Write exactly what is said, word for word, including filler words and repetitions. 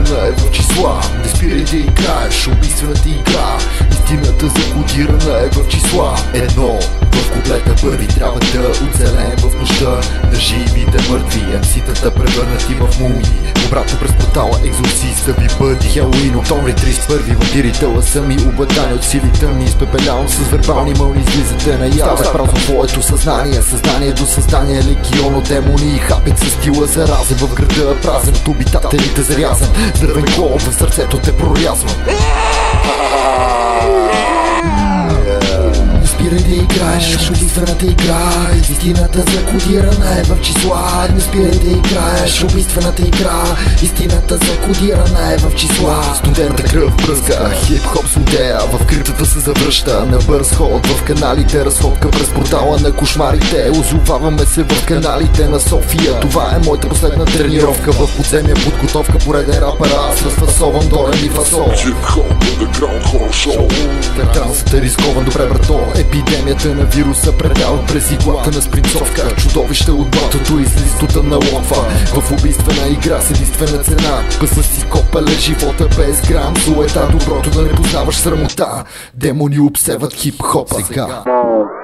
кодирана е в числа. Не спирай да играеш убийствената игра. Истината закодирана е в числа. Едно в куплета първи трябва да оцелеем в нощта на живите мъртви. Емситата превърнати в мумии. Обратно през портала екзорциста ви бъди. Хелоуин, октомври тридесет и първи. Вампирите лъса ми обладани от сили тъмни. Изпепелявам с вербални мълни. Излизате наяве празно твоето съзнание. Съзнание до създание, легион от демони. Хапет с стила заразен в града празен. От обитателите зарязан. С дървен клон в сърцето те прорязвам. Не спирай да играеш убийствената игра. Истината закодирана е в числа. Не спирай да играеш убийствената игра. Истината закодирана е в числа. Студента кръв бръска, хип-хоп злодея в криптата се завръща на бърз ход. В каналите разходка през портала на кошмарите. Озоваваме се в каналите на София. Това е моята последна тренировка в подземия подготовка. Пореден рапър, аз разфасован до реми фасол. Хип-хоп, underground horror show. Трансът е рискован, добре брато. Епидемията на вируса предава през иглата на спринцовка. Чудовище от ботото из листота на локва. В убийствена игра с единствена цена. Пъсна си копале живота без грам. Суета, доброто да не познаваш срамота. Демони обсеват хип-хопа сега.